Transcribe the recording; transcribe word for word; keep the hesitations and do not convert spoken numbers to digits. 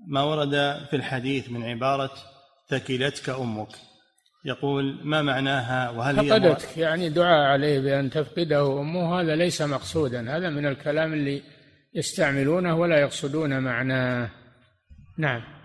ما ورد في الحديث من عبارة ثكلتك أمك، يقول ما معناها؟ وهل هي فقدتك يعني دعاء عليه بأن تفقده أمه، هذا ليس مقصودا، هذا من الكلام اللي يستعملونه ولا يقصدون معناه. نعم.